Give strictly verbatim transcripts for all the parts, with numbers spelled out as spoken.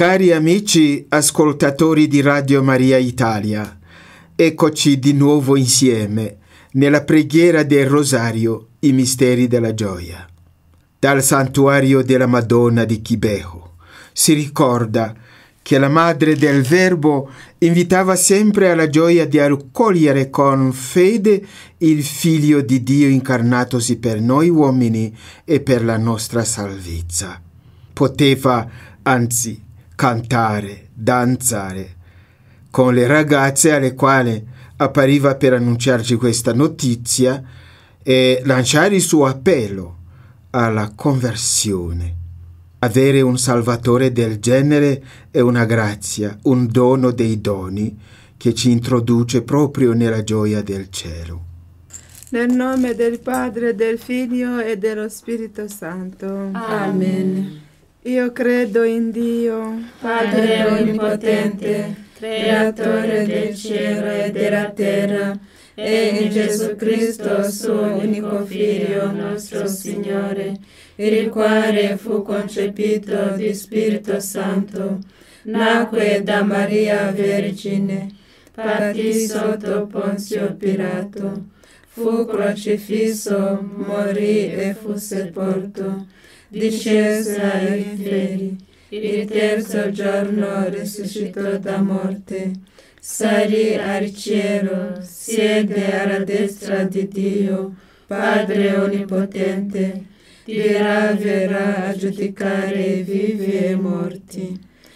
Cari amici ascoltatori di Radio Maria Italia, eccoci di nuovo insieme nella preghiera del Rosario, i misteri della gioia. Dal santuario della Madonna di Kibeho si ricorda che la Madre del Verbo invitava sempre alla gioia di accogliere con fede il Figlio di Dio incarnatosi per noi uomini e per la nostra salvezza. Poteva, anzi, cantare, danzare con le ragazze alle quali appariva per annunciarci questa notizia e lanciare il suo appello alla conversione. Avere un Salvatore del genere è una grazia, un dono dei doni che ci introduce proprio nella gioia del cielo. Nel nome del Padre, del Figlio e dello Spirito Santo. Amen. Io credo in Dio, Padre onnipotente, creatore del cielo e della terra, e in Gesù Cristo, suo unico Figlio, nostro Signore, il quale fu concepito di Spirito Santo, nacque da Maria Vergine, patì sotto Ponzio Pilato, fu crocifisso, morì e fu sepolto, discese ai inferi, il terzo giorno risuscitò da morte, salì al cielo, siede alla destra di Dio, Padre onnipotente, dirà verrà a giudicare i vivi e i morti.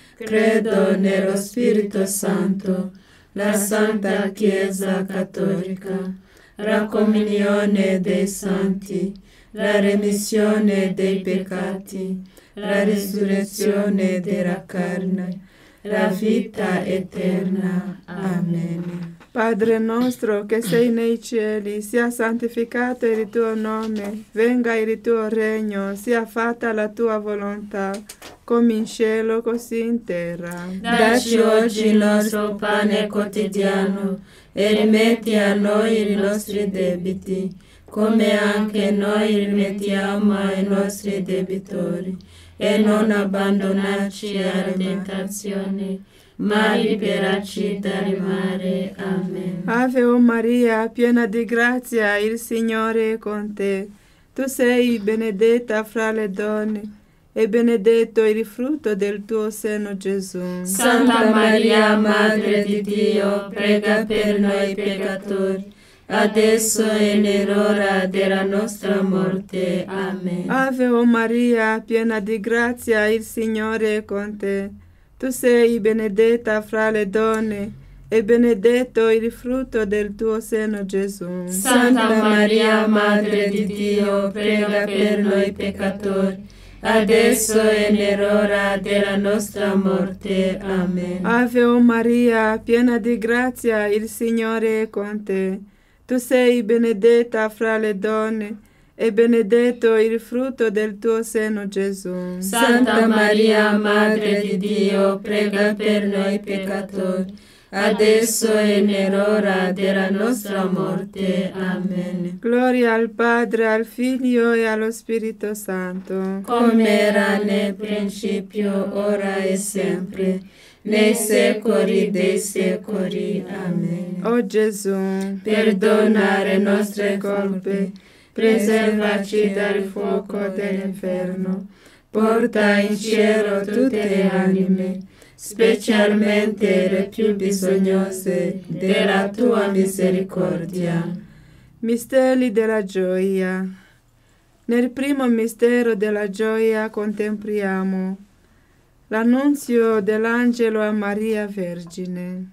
Credo nello Spirito Santo, la Santa Chiesa Cattolica, la comunione dei santi, la remissione dei peccati, la risurrezione della carne, la vita eterna. Amen. Padre nostro che sei nei cieli, sia santificato il tuo nome, venga il tuo regno, sia fatta la tua volontà, come in cielo così in terra. Dacci oggi il nostro pane quotidiano e rimetti a noi i nostri debiti, come anche noi rimettiamo ai nostri debitori, e non abbandonarci alla tentazione, ma liberaci dal male. Amen. Ave o Maria, piena di grazia, il Signore è con te. Tu sei benedetta fra le donne, e benedetto il frutto del tuo seno, Gesù. Santa Maria, Madre di Dio, prega per noi peccatori, adesso e nell'ora della nostra morte. Amen. Ave o Maria, piena di grazia, il Signore è con te. Tu sei benedetta fra le donne, e benedetto il frutto del tuo seno, Gesù. Santa Maria, Madre di Dio, prega per noi peccatori, adesso e nell'ora della nostra morte. Amen. Ave o Maria, piena di grazia, il Signore è con te. Tu sei benedetta fra le donne, e benedetto il frutto del tuo seno, Gesù. Santa Maria, Madre di Dio, prega per noi peccatori, adesso e nell'ora della nostra morte. Amen. Gloria al Padre, al Figlio e allo Spirito Santo, come era nel principio, ora e sempre, nei secoli dei secoli. Amen. O Gesù, perdona le nostre colpe, preservaci dal fuoco dell'inferno, porta in cielo tutte le anime, specialmente le più bisognose della tua misericordia. Misteri della gioia. Nel primo mistero della gioia contempliamo l'annunzio dell'angelo a Maria Vergine.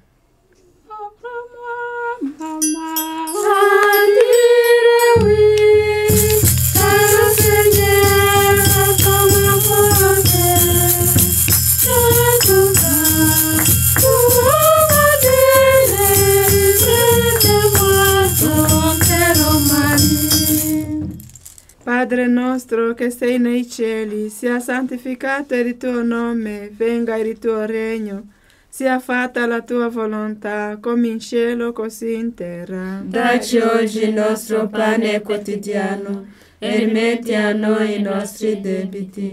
Padre nostro che sei nei cieli, sia santificato il tuo nome, venga il tuo regno, sia fatta la tua volontà, come in cielo così in terra. Dacci oggi il nostro pane quotidiano e rimetti a noi i nostri debiti,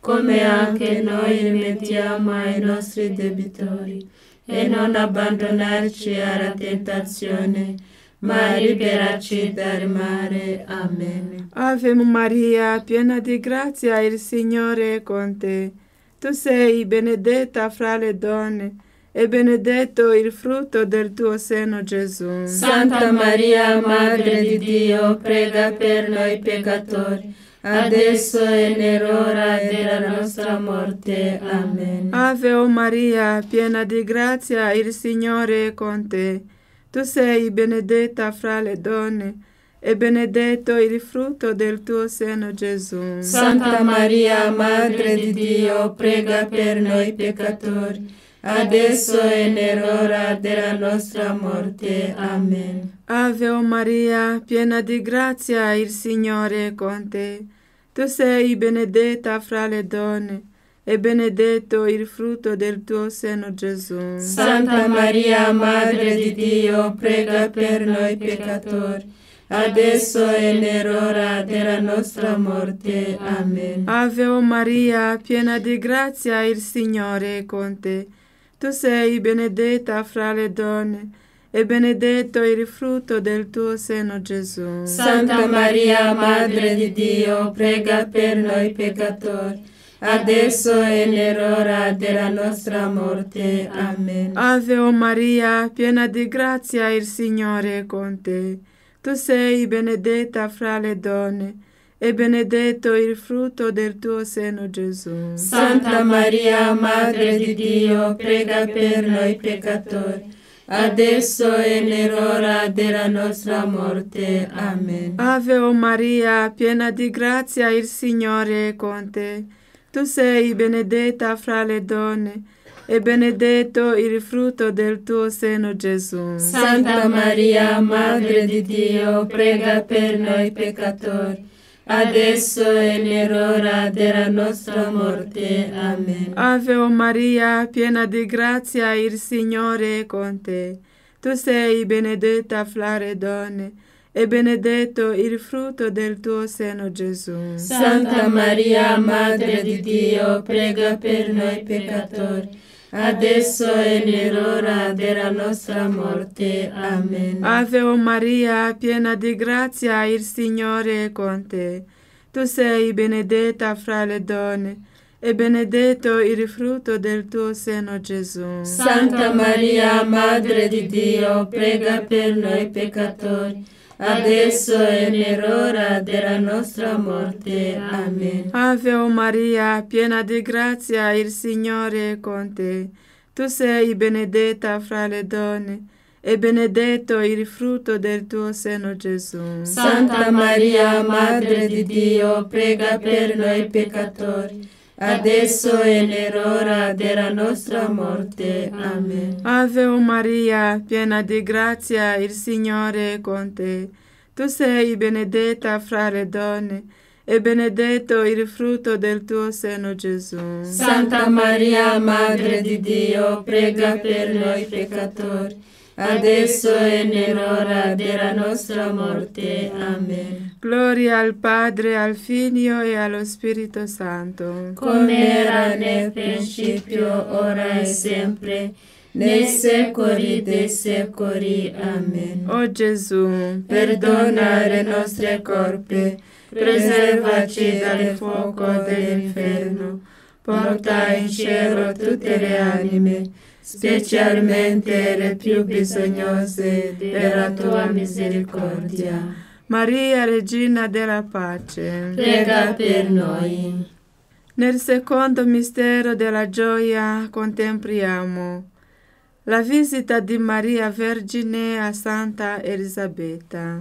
come anche noi rimettiamo ai nostri debitori, e non abbandonarci alla tentazione, ma liberaci dal male. Amen. Ave Maria, piena di grazia, il Signore è con te. Tu sei benedetta fra le donne, e benedetto il frutto del tuo seno, Gesù. Santa Maria, Madre di Dio, prega per noi peccatori, adesso e nell'ora della nostra morte. Amen. Ave o Maria, piena di grazia, il Signore è con te. Tu sei benedetta fra le donne, e benedetto il frutto del tuo seno, Gesù. Santa Maria, Madre di Dio, prega per noi peccatori, adesso e nell'ora della nostra morte. Amen. Ave o Maria, piena di grazia, il Signore è con te. Tu sei benedetta fra le donne, e benedetto il frutto del tuo seno, Gesù. Santa Maria, Madre di Dio, prega per noi peccatori, adesso e nell'ora della nostra morte. Amen. Ave o Maria, piena di grazia, il Signore è con te. Tu sei benedetta fra le donne, e benedetto il frutto del tuo seno, Gesù. Santa Maria, Madre di Dio, prega per noi peccatori, adesso e nell'ora della nostra morte. Amen. Ave o Maria, piena di grazia, il Signore è con te. Tu sei benedetta fra le donne, e benedetto il frutto del tuo seno, Gesù. Santa Maria, Madre di Dio, prega per noi peccatori, adesso e nell'ora della nostra morte. Amen. Ave o Maria, piena di grazia, il Signore è con te. Tu sei benedetta fra le donne, e benedetto il frutto del tuo seno, Gesù. Santa Maria, Madre di Dio, prega per noi peccatori, adesso e nell'ora della nostra morte. Amen. Ave o Maria, piena di grazia, il Signore è con te. Tu sei benedetta fra le donne, e benedetto il frutto del tuo seno, Gesù. Santa Maria, Madre di Dio, prega per noi peccatori, adesso e nell'ora della nostra morte. Amen. Ave o Maria, piena di grazia, il Signore è con te. Tu sei benedetta fra le donne, e benedetto il frutto del tuo seno, Gesù. Santa Maria, Madre di Dio, prega per noi peccatori, adesso e nell'ora della nostra morte. Amen. Ave o Maria, piena di grazia, il Signore è con te. Tu sei benedetta fra le donne, e benedetto il frutto del tuo seno, Gesù. Santa Maria, Madre di Dio, prega per noi peccatori, adesso e nell'ora della nostra morte. Amen. Ave o Maria, piena di grazia, il Signore è con te. Tu sei benedetta fra le donne, e benedetto il frutto del tuo seno, Gesù. Santa Maria, Madre di Dio, prega per noi peccatori, adesso e nell'ora della nostra morte. Amen. Gloria al Padre, al Figlio e allo Spirito Santo, come era nel principio, ora e sempre, nei secoli dei secoli. Amen. O Gesù, perdona le nostre colpe, preservaci dal fuoco dell'inferno, porta in cielo tutte le anime, specialmente le più bisognose della tua misericordia. Maria, Regina della Pace, prega per noi. Nel secondo mistero della gioia contempliamo la visita di Maria Vergine a Santa Elisabetta.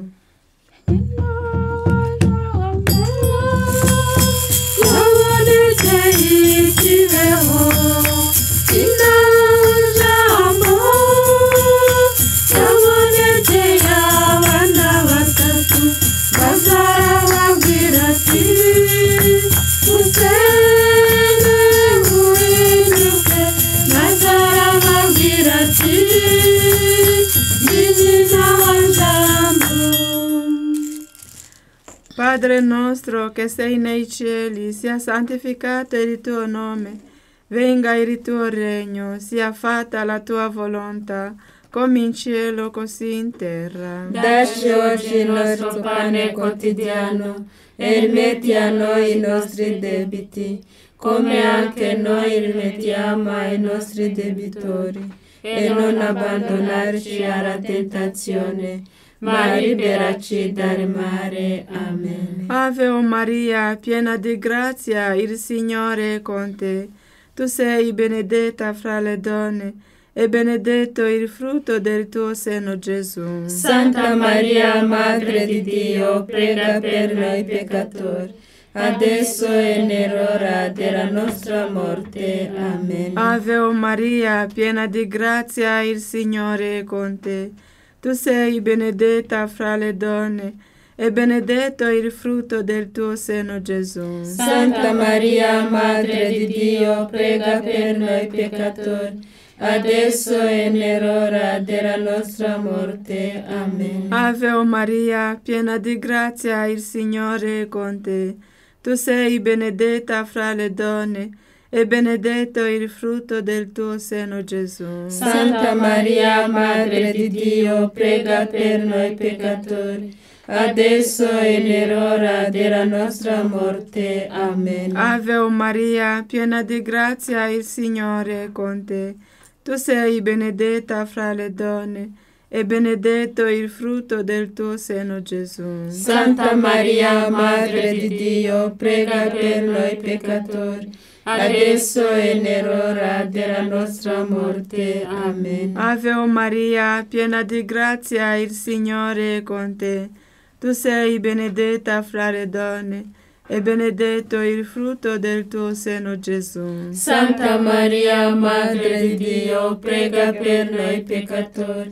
Padre nostro che sei nei cieli, sia santificato il tuo nome, venga il tuo regno, sia fatta la tua volontà, come in cielo così in terra. Dacci oggi il nostro pane quotidiano e rimetti a noi i nostri debiti, come anche noi rimettiamo ai nostri debitori, e non abbandonarci alla tentazione, ma liberaci dal male. Amen. Ave o Maria, piena di grazia, il Signore è con te. Tu sei benedetta fra le donne, e benedetto il frutto del tuo seno, Gesù. Santa Maria, Madre di Dio, prega per noi peccatori, adesso e nell'ora della nostra morte. Amen. Ave o Maria, piena di grazia, il Signore è con te. Tu sei benedetta fra le donne, e benedetto il frutto del tuo seno, Gesù. Santa Maria, Madre di Dio, prega per noi peccatori, adesso e nell'ora della nostra morte. Amen. Ave o Maria, piena di grazia, il Signore è con te. Tu sei benedetta fra le donne, e benedetto il frutto del tuo seno, Gesù. Santa Maria, Madre di Dio, prega per noi peccatori, adesso e nell'ora della nostra morte. Amen. Ave o Maria, piena di grazia, il Signore è con te. Tu sei benedetta fra le donne, e benedetto il frutto del tuo seno, Gesù. Santa Maria, Madre di Dio, prega per noi peccatori, adesso e nell'ora della nostra morte. Amen. Ave o Maria, piena di grazia, il Signore è con te. Tu sei benedetta fra le donne, e benedetto il frutto del tuo seno, Gesù. Santa Maria, Madre di Dio, prega per noi peccatori,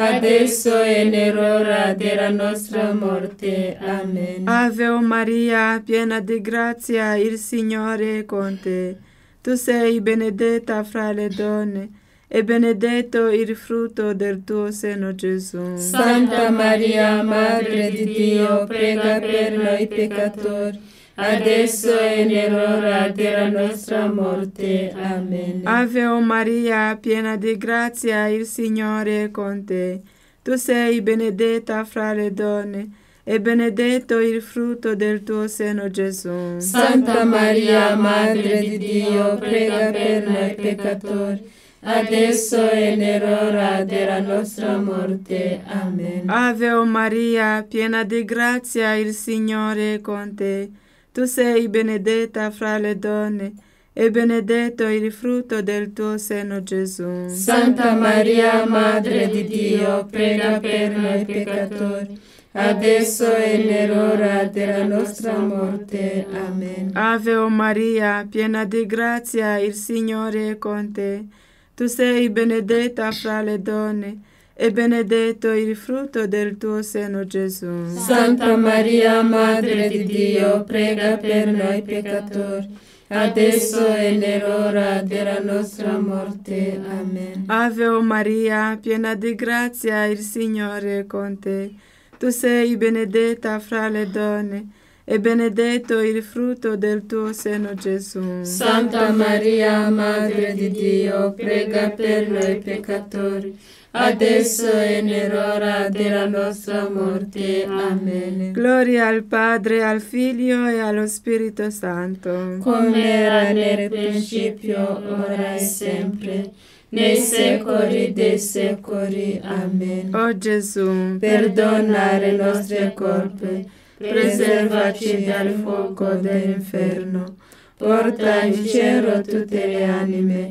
adesso e nell'ora della nostra morte. Amen. Ave o Maria, piena di grazia, il Signore è con te. Tu sei benedetta fra le donne, e benedetto il frutto del tuo seno, Gesù. Santa Maria, Madre di Dio, prega per noi peccatori, adesso e nell'ora della nostra morte. Amen. Ave o Maria, piena di grazia, il Signore è con te. Tu sei benedetta fra le donne, e benedetto il frutto del tuo seno, Gesù. Santa Maria, Madre di Dio, prega per noi peccatori, adesso e nell'ora della nostra morte. Amen. Ave o Maria, piena di grazia, il Signore è con te. Tu sei benedetta fra le donne, e benedetto il frutto del tuo seno, Gesù. Santa Maria, Madre di Dio, prega per noi peccatori, adesso e nell'ora della nostra morte. Amen. Ave o Maria, piena di grazia, il Signore è con te. Tu sei benedetta fra le donne, e benedetto il frutto del tuo seno, Gesù. Santa Maria, Madre di Dio, prega per noi peccatori, adesso e nell'ora della nostra morte. Amen. Ave o Maria, piena di grazia, il Signore è con te. Tu sei benedetta fra le donne, e benedetto il frutto del tuo seno, Gesù. Santa Maria, Madre di Dio, prega per noi peccatori, adesso e nell'ora della nostra morte. Amen. Gloria al Padre, al Figlio e allo Spirito Santo, come era nel principio, ora e sempre, nei secoli dei secoli. Amen. O Gesù, perdona le nostre colpe, preservaci dal fuoco dell'inferno, porta in cielo tutte le anime,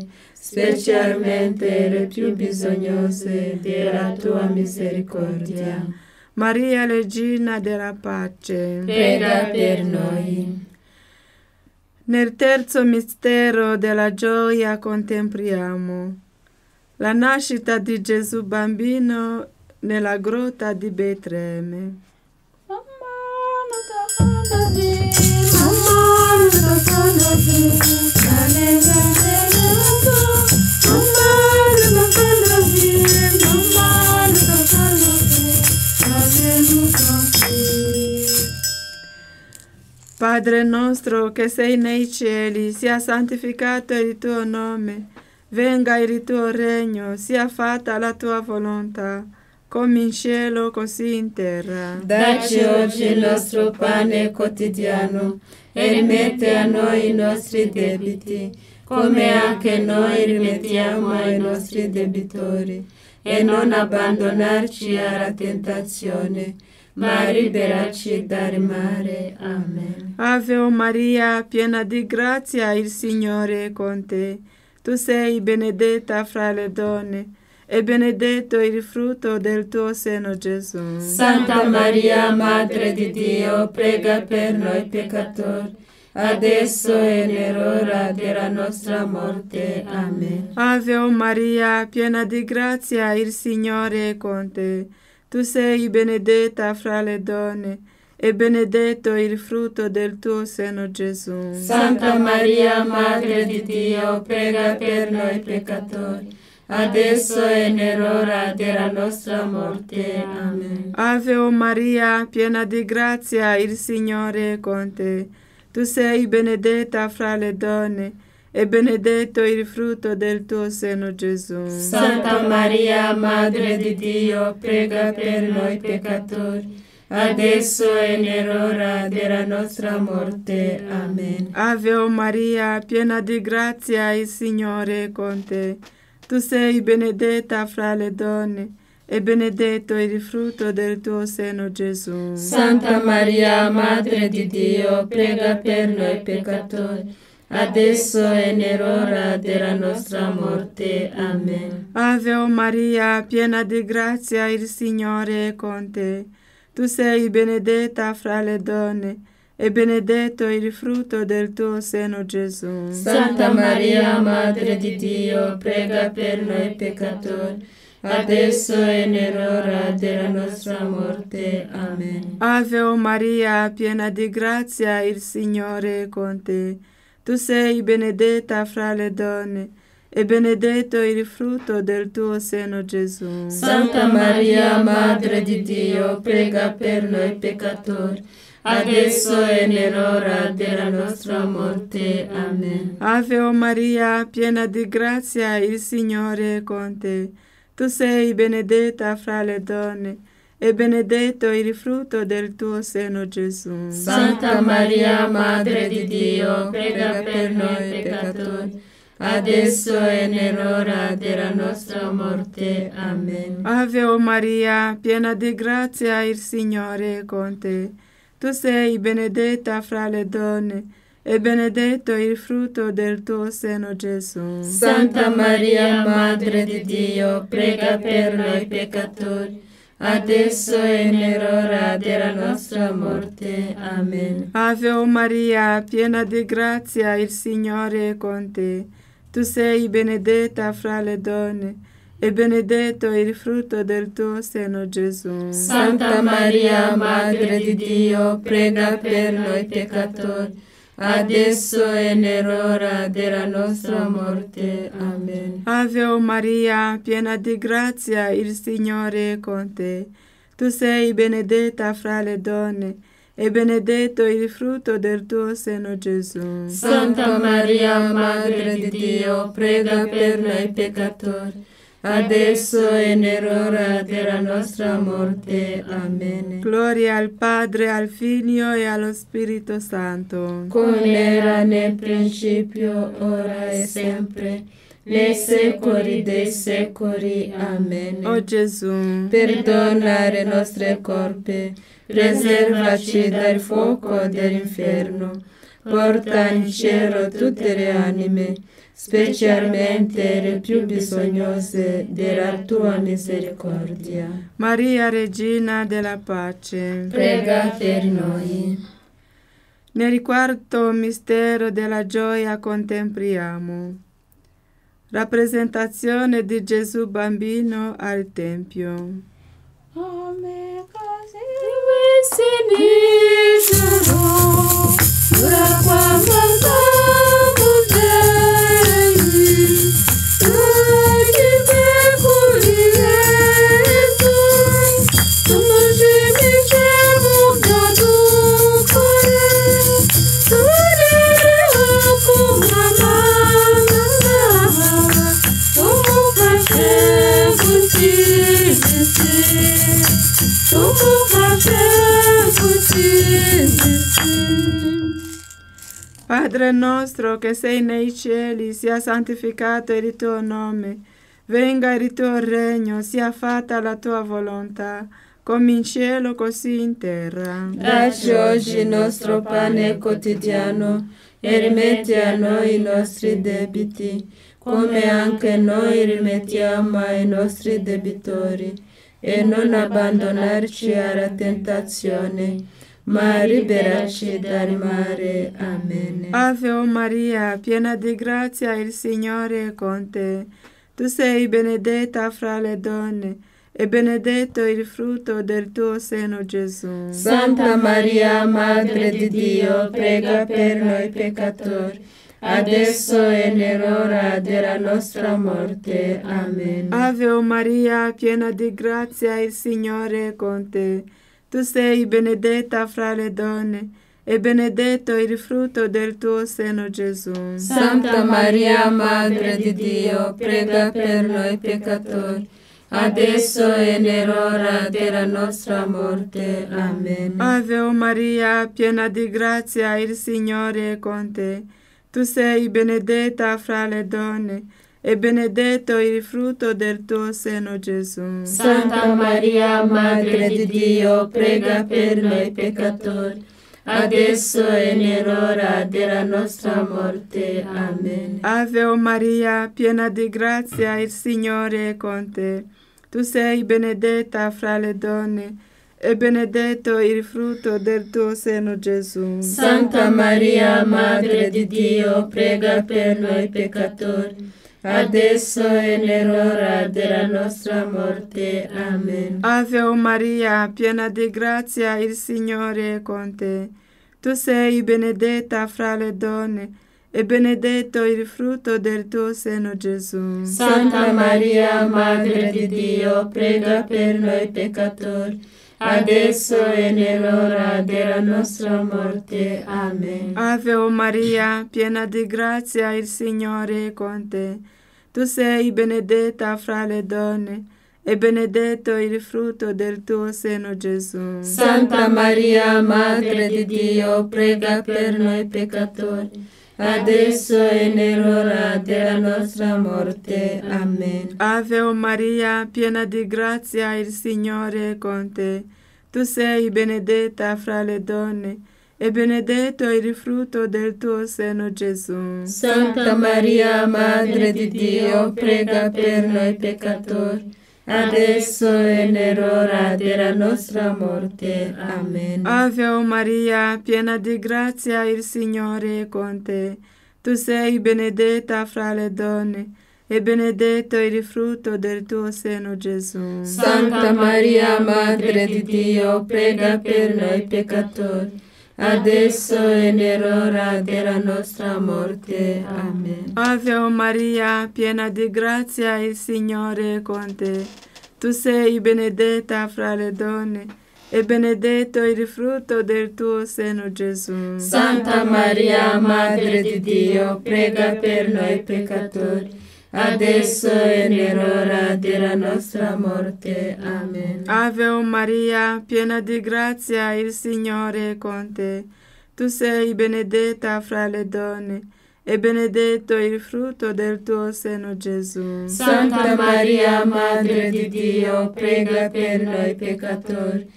specialmente le più bisognose della tua misericordia. Maria, Regina della Pace, prega per noi. Nel terzo mistero della gioia contempliamo la nascita di Gesù bambino nella grotta di Betlemme. Padre nostro che sei nei cieli, sia santificato il tuo nome, venga il tuo regno, sia fatta la tua volontà, come in cielo così in terra. Dacci oggi il nostro pane quotidiano e rimetti a noi i nostri debiti, come anche noi rimettiamo ai nostri debitori, e non abbandonarci alla tentazione, ma liberaci dal male. Amen. Ave o Maria, piena di grazia, il Signore è con te. Tu sei benedetta fra le donne, e benedetto il frutto del tuo seno, Gesù. Santa Maria, Madre di Dio, prega per noi peccatori, adesso e nell'ora della nostra morte. Amen. Ave o Maria, piena di grazia, il Signore è con te. Tu sei benedetta fra le donne, e benedetto il frutto del tuo seno, Gesù. Santa Maria, Madre di Dio, prega per noi peccatori, adesso e nell'ora della nostra morte. Amen. Ave o Maria, piena di grazia, il Signore è con te. Tu sei benedetta fra le donne, e benedetto il frutto del tuo seno, Gesù. Santa Maria, Madre di Dio, prega per noi peccatori, adesso e nell'ora della nostra morte. Amen. Ave o Maria, piena di grazia, il Signore è con te. Tu sei benedetta fra le donne, e benedetto il frutto del tuo seno, Gesù. Santa Maria, Madre di Dio, prega per noi peccatori, adesso e nell'ora della nostra morte. Amen. Ave o Maria, piena di grazia, il Signore è con te. Tu sei benedetta fra le donne, e benedetto il frutto del tuo seno, Gesù. Santa Maria, Madre di Dio, prega per noi peccatori, adesso e nell'ora della nostra morte. Amen. Ave o Maria, piena di grazia, il Signore è con te. Tu sei benedetta fra le donne, e benedetto il frutto del tuo seno, Gesù. Santa Maria, Madre di Dio, prega per noi peccatori, adesso e nell'ora della nostra morte. Amen. Ave o Maria, piena di grazia, il Signore è con te. Tu sei benedetta fra le donne, e benedetto il frutto del tuo seno, Gesù. Santa Maria, Madre di Dio, prega per noi peccatori, adesso e nell'ora della nostra morte. Amen. Ave o Maria, piena di grazia, il Signore è con te. Tu sei benedetta fra le donne, e benedetto il frutto del tuo seno, Gesù. Santa Maria, Madre di Dio, prega per noi peccatori, adesso e nell'ora della nostra morte. Amen. Ave o Maria, piena di grazia, il Signore è con te. Tu sei benedetta fra le donne, e benedetto il frutto del tuo seno, Gesù. Santa Maria, Madre di Dio, prega per noi peccatori, adesso e nell'ora della nostra morte. Amen. Ave o Maria, piena di grazia, il Signore è con te. Tu sei benedetta fra le donne, e benedetto il frutto del tuo seno, Gesù. Santa Maria, Madre di Dio, prega per noi peccatori, adesso e nell'ora della nostra morte. Amen. Gloria al Padre, al Figlio e allo Spirito Santo, come era nel principio, ora e sempre, nei secoli dei secoli. Amen. O Gesù, perdona le nostre colpe, preservaci dal fuoco dell'inferno, porta in cielo tutte le anime, specialmente le più bisognose della tua misericordia. Maria, Regina della Pace, prega per noi. Nel quarto mistero della gioia contempliamo rappresentazione di Gesù bambino al Tempio. Come così dura quando Padre nostro che sei nei cieli, sia santificato il tuo nome. Venga il tuo regno, sia fatta la tua volontà, come in cielo così in terra. Dacci oggi il nostro pane quotidiano e rimetti a noi i nostri debiti, come anche noi rimettiamo ai nostri debitori, e non abbandonarci alla tentazione, ma liberaci dal male. Amen. Ave o Maria, piena di grazia, il Signore è con te. Tu sei benedetta fra le donne, e benedetto il frutto del tuo seno, Gesù. Santa Maria, Madre di Dio, prega per noi peccatori, adesso e nell'ora della nostra morte. Amen. Ave o Maria, piena di grazia, il Signore è con te. Tu sei benedetta fra le donne, e benedetto il frutto del tuo seno, Gesù. Santa Maria, Madre di Dio, prega per noi peccatori, adesso e nell'ora della nostra morte. Amen. Ave o Maria, piena di grazia, il Signore è con te. Tu sei benedetta fra le donne, e benedetto il frutto del tuo seno, Gesù. Santa Maria, Madre di Dio, prega per noi peccatori, adesso e nell'ora della nostra morte. Amen. Ave o Maria, piena di grazia, il Signore è con te. Tu sei benedetta fra le donne, e benedetto il frutto del tuo seno, Gesù. Santa Maria, Madre di Dio, prega per noi peccatori, adesso e nell'ora della nostra morte. Amen. Ave o Maria, piena di grazia, il Signore è con te. Tu sei benedetta fra le donne, e benedetto il frutto del tuo seno, Gesù. Santa Maria, Madre di Dio, prega per noi peccatori, adesso e nell'ora della nostra morte. Amen. Ave o Maria, piena di grazia, il Signore è con te. Tu sei benedetta fra le donne, e benedetto il frutto del tuo seno, Gesù. Santa Maria, Madre di Dio, prega per noi peccatori, adesso e nell'ora della nostra morte. Amen. Ave o Maria, piena di grazia, il Signore è con te. Tu sei benedetta fra le donne, e benedetto il frutto del tuo seno, Gesù. Santa Maria, Madre di Dio, prega per noi peccatori, adesso e nell'ora della nostra morte. Amen. Ave o Maria, piena di grazia, il Signore è con te. Tu sei benedetta fra le donne, e benedetto il frutto del tuo seno, Gesù. Santa Maria, Madre di Dio, prega per noi peccatori, adesso e nell'ora della nostra morte. Amen. Ave o Maria, piena di grazia, il Signore è con te. Tu sei benedetta fra le donne, e benedetto il frutto del tuo seno, Gesù. Santa Maria, Madre di Dio, prega per noi peccatori, adesso e nell'ora della nostra morte. Amen. Ave o Maria, piena di grazia, il Signore è con te. Tu sei benedetta fra le donne, e benedetto il frutto del tuo seno, Gesù. Santa Maria, Madre di Dio, prega per noi peccatori,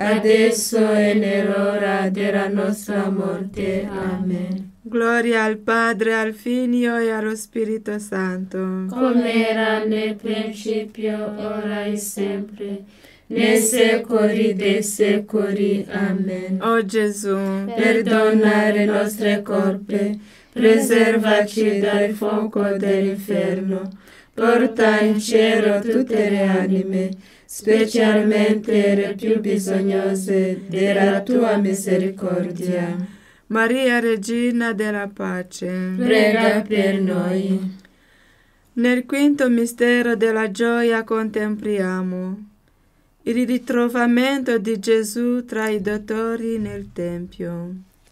adesso e nell'ora della nostra morte. Amen. Gloria al Padre, al Figlio e allo Spirito Santo, come era nel principio, ora e sempre, nei secoli dei secoli. Amen. O Gesù, perdona le nostre colpe, preservaci dal fuoco dell'inferno, porta in cielo tutte le anime, specialmente le più bisognose della tua misericordia. Maria, Regina della Pace, prega per noi. Nel quinto mistero della gioia contempliamo il ritrovamento di Gesù tra i dottori nel Tempio.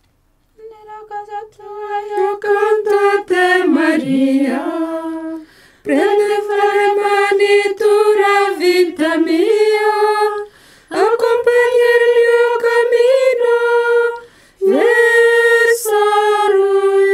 Nella casa tua io canto a te, Maria, prendi fra le mani tua vita mia, accompagna il mio cammino verso lui.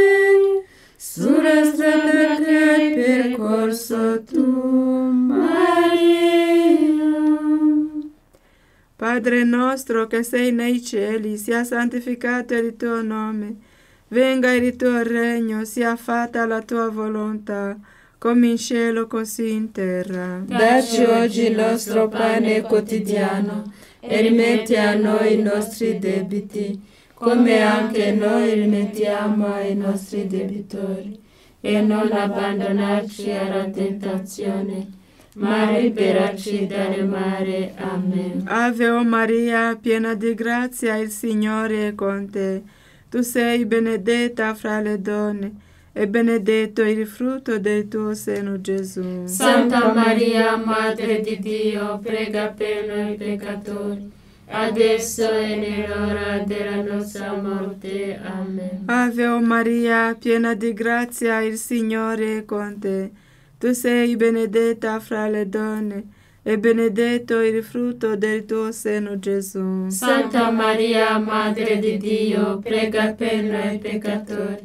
Padre nostro che sei nei cieli, sia santificato il tuo nome. Venga il tuo regno, sia fatta la tua volontà, come in cielo così in terra. Dacci oggi il nostro pane quotidiano e rimetti a noi i nostri debiti, come anche noi rimettiamo ai nostri debitori. E non abbandonarci alla tentazione, ma liberaci dal male. Amen. Ave o Maria, piena di grazia, il Signore è con te. Tu sei benedetta fra le donne, e benedetto il frutto del tuo seno, Gesù. Santa Maria, Madre di Dio, prega per noi peccatori, adesso e nell'ora della nostra morte. Amen. Ave o Maria, piena di grazia, il Signore è con te. Tu sei benedetta fra le donne, e benedetto il frutto del tuo seno, Gesù. Santa Maria, Madre di Dio, prega per noi peccatori,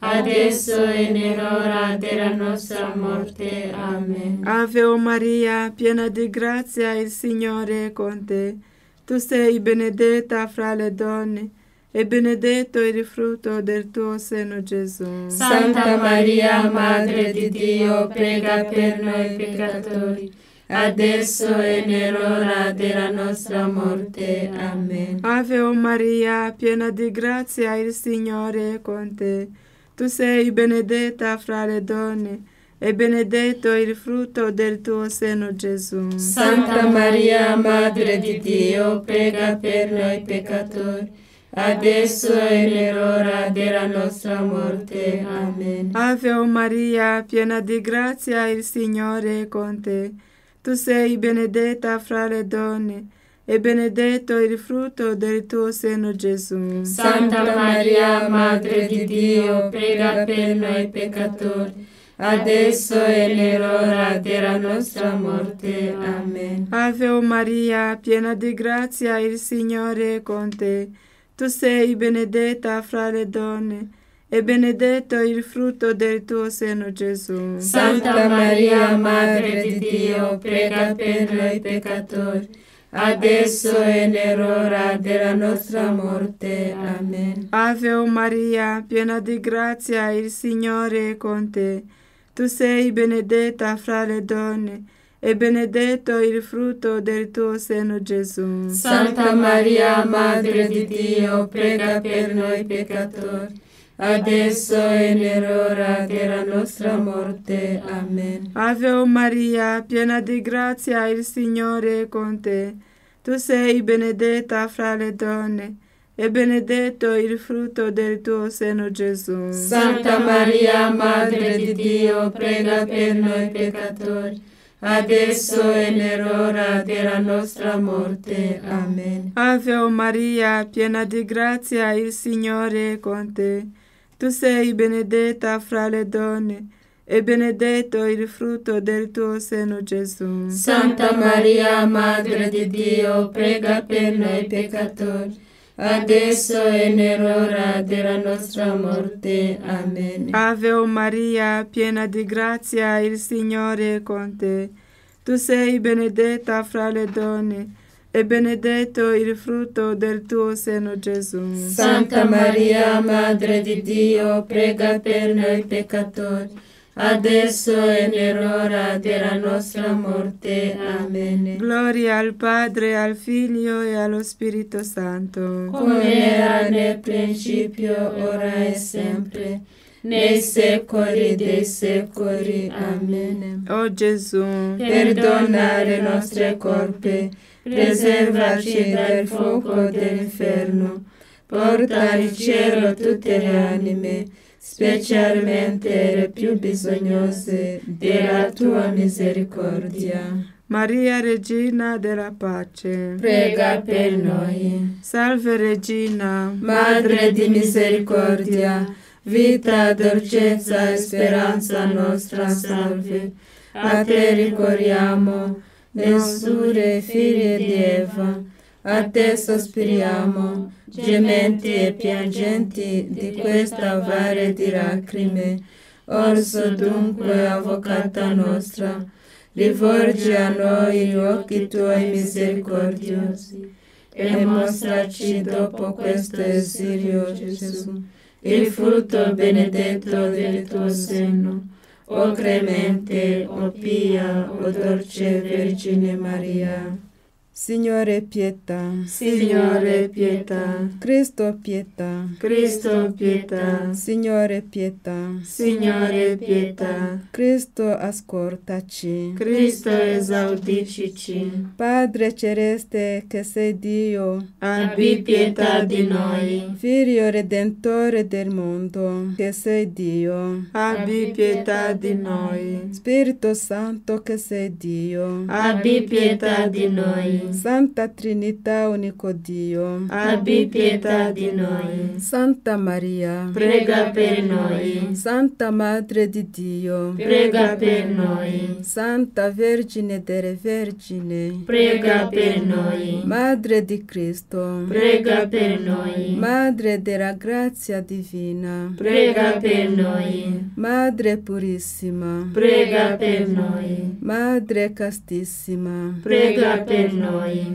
adesso e nell'ora della nostra morte. Amen. Ave o Maria, piena di grazia, il Signore è con te. Tu sei benedetta fra le donne, e benedetto il frutto del tuo seno, Gesù. Santa Maria, Madre di Dio, prega per noi peccatori, adesso e nell'ora della nostra morte. Amen. Ave o Maria, piena di grazia, il Signore è con te. Tu sei benedetta fra le donne, e benedetto il frutto del tuo seno, Gesù. Santa Maria, Madre di Dio, prega per noi peccatori, adesso e nell'ora della nostra morte. Amen. Ave o Maria, piena di grazia, il Signore è con te. Tu sei benedetta fra le donne, e benedetto il frutto del tuo seno, Gesù. Santa Maria, Madre di Dio, prega per noi peccatori, adesso e nell'ora della nostra morte. Amen. Ave o Maria, piena di grazia, il Signore è con te. Tu sei benedetta fra le donne, e benedetto il frutto del tuo seno, Gesù. Santa Maria, Madre di Dio, prega per noi peccatori, adesso e nell'ora della nostra morte. Amen. Ave o Maria, piena di grazia, il Signore è con te. Tu sei benedetta fra le donne, e benedetto il frutto del tuo seno, Gesù. Santa Maria, Madre di Dio, prega per noi peccatori, adesso e nell'ora della nostra morte. Amen. Ave o Maria, piena di grazia, il Signore è con te. Tu sei benedetta fra le donne, e benedetto il frutto del tuo seno, Gesù. Santa Maria, Madre di Dio, prega per noi peccatori, adesso e nell'ora della nostra morte. Amen. Ave o Maria, piena di grazia, il Signore è con te. Tu sei benedetta fra le donne, e benedetto il frutto del tuo seno, Gesù. Santa Maria, Madre di Dio, prega per noi peccatori, adesso e nell'ora della nostra morte. Amen. Ave o Maria, piena di grazia, il Signore è con te. Tu sei benedetta fra le donne, e benedetto il frutto del tuo seno, Gesù. Santa Maria, Madre di Dio, prega per noi peccatori, adesso e nell'ora della nostra morte. Amen. Gloria al Padre, al Figlio e allo Spirito Santo, come era nel principio, ora e sempre, nei secoli dei secoli. Amen. O Gesù, perdona le nostre colpe, preservaci dal fuoco dell'inferno, porta al cielo tutte le anime, specialmente le più bisognose della tua misericordia. Maria, Regina della Pace, prega per noi. Salve Regina, Madre di misericordia, vita, dolcezza e speranza nostra, salve. A te ricorriamo, nesure figlie di Eva, a te sospiriamo, gementi e piangenti di questa vale di lacrime. Orso dunque, avvocata nostra, rivolgi a noi gli occhi tuoi misericordiosi e mostraci dopo questo esilio, Gesù, il frutto benedetto del tuo seno. O clemente, o pia, o dolce Vergine Maria. Signore pietà, Signore pietà, Cristo pietà, Cristo pietà, Signore pietà, Signore pietà, Cristo ascoltaci. Cristo esaudicici. Padre celeste che sei Dio, Abbi pietà di noi. Figlio redentore del mondo, che sei Dio, Abbi pietà di noi. Spirito Santo che sei Dio, Abbi pietà di noi. Santa Trinità unico Dio, Abbi pietà di noi. Santa Maria, Prega per noi. Santa Madre di Dio, Prega per noi. Santa Vergine delle Vergini, Prega per noi. Madre di Cristo, Prega per noi. Madre della grazia divina, Prega per noi. Madre purissima, Prega per noi. Madre castissima, Prega per noi.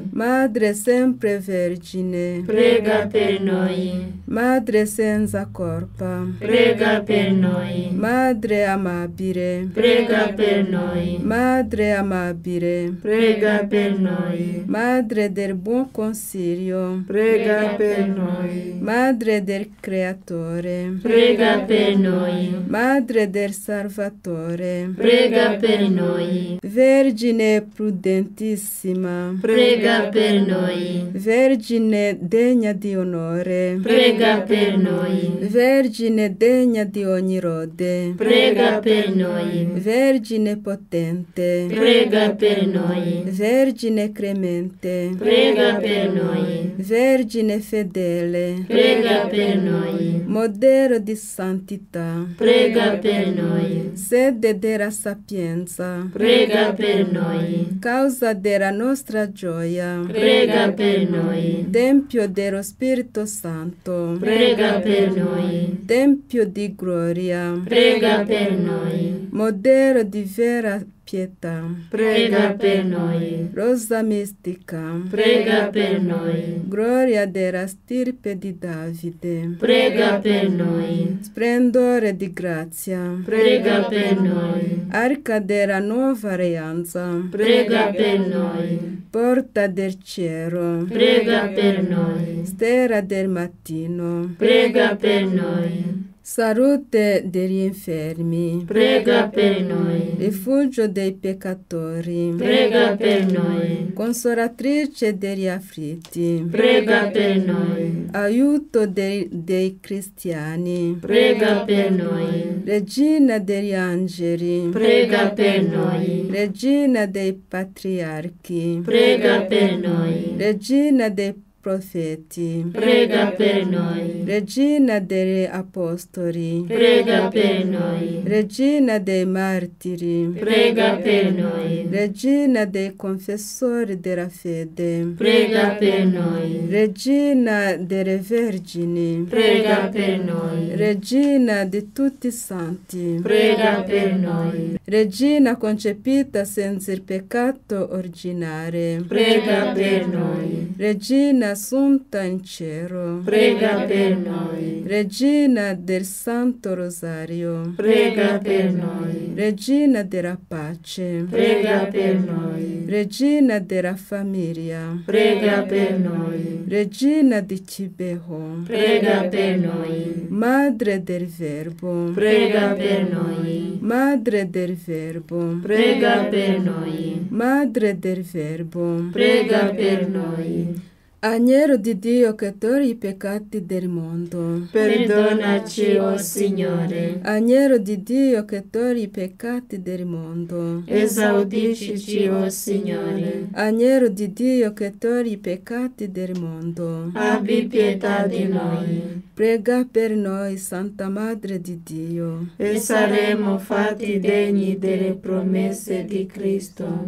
Madre sempre Vergine, Prega per noi. Madre senza colpa, Prega per noi. Madre amabile, Prega per noi. Madre amabile, Prega per noi. Madre del buon consiglio, Prega per noi. Madre del Creatore, Prega per noi. Madre del Salvatore, Prega per noi. Vergine prudentissima, Prega per noi. Vergine degna di onore, Prega per noi. Vergine degna di ogni lode, Prega per noi. Vergine potente, Prega per noi. Vergine clemente, Prega per noi. Vergine fedele, Prega per noi. modelo di santità, Prega per noi. sede della sapienza, Prega per noi. causa della nostra gioia, Prega per noi. Tempio dello Spirito Santo, Prega per noi. Tempio di gloria, Prega per noi. modelo di vera pietà, Prega per noi. rosa mistica, Prega per noi. gloria della stirpe di Davide, Prega per noi. splendore di grazia, Prega per noi. arca della nuova alleanza, Prega per noi. porta del cielo, Prega per noi. stella del mattino, Prega per noi. salute degli infermi, Prega per noi. rifugio dei peccatori, Prega per noi. consolatrice degli afflitti, Prega per noi. aiuto dei, dei cristiani, Prega per noi. regina degli angeli, Prega per noi. regina dei patriarchi, Prega per noi. regina dei profeti, Prega per noi. regina degli apostoli, Prega per noi. regina dei martiri, Prega per noi. regina dei confessori della fede, Prega per noi. regina delle vergini, Prega per noi. regina di tutti i santi, Prega per noi. regina concepita senza il peccato originale, Prega per noi. regina assunta in cielo, Prega per noi. regina del Santo Rosario, Prega per noi. regina della pace, Prega per noi. regina della famiglia, Prega per noi. regina di Cibeho, Prega per noi. madre del Verbo, Prega per noi. madre del Verbo, Prega per noi. madre del Verbo, Prega per noi. Agnello di Dio che toglie i peccati del mondo, Perdonaci, o Signore. Agnello di Dio che toglie i peccati del mondo, Esaudicici, o Signore. Agnello di Dio che toglie i peccati del mondo, Abbi pietà di noi. prega per noi, Santa Madre di Dio, E saremo fatti degni delle promesse di Cristo.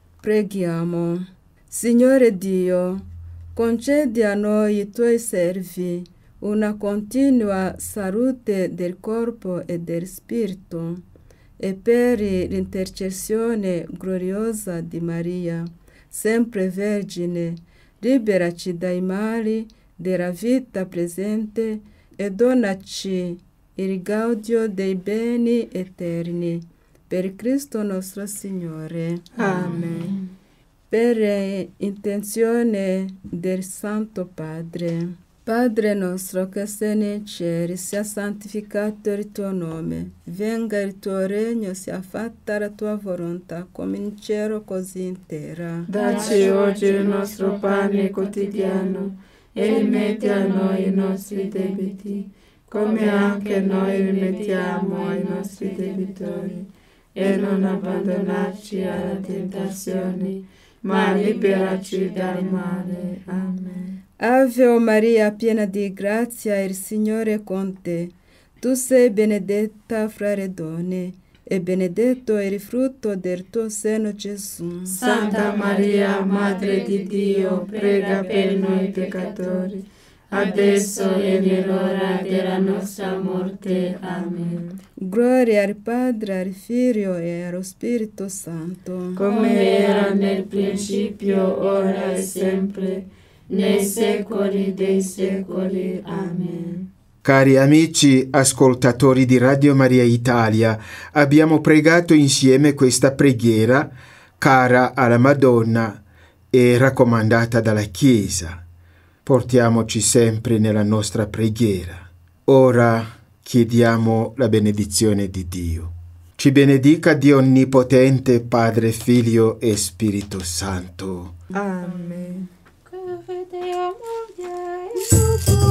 Preghiamo. Signore Dio, concedi a noi, i tuoi servi, una continua salute del corpo e del spirito, e per l'intercessione gloriosa di Maria, sempre Vergine, liberaci dai mali della vita presente e donaci il gaudio dei beni eterni. Per Cristo nostro Signore. Amen. Per intenzione del Santo Padre. Padre nostro che sei nei cieli, sia santificato il tuo nome, venga il tuo regno, sia fatta la tua volontà, come in cielo così in terra. Dacci oggi il nostro pane quotidiano e rimetti a noi i nostri debiti, come anche noi rimettiamo ai nostri debitori, e non abbandonarci alla tentazione, ma liberaci dal male. Amen. Ave o Maria, piena di grazia, il Signore è con te. Tu sei benedetta fra le donne, e benedetto è il frutto del tuo seno, Gesù. Santa Maria, Madre di Dio, prega per noi peccatori, adesso e nell'ora della nostra morte. Amen. Gloria al Padre, al Figlio e allo Spirito Santo. Come era nel principio, ora e sempre, nei secoli dei secoli. Amen. Cari amici ascoltatori di Radio Maria Italia, abbiamo pregato insieme questa preghiera cara alla Madonna e raccomandata dalla Chiesa. Portiamoci sempre nella nostra preghiera. Ora chiediamo la benedizione di Dio. Ci benedica Dio Onnipotente, Padre, Figlio e Spirito Santo. Amen. Che vediamo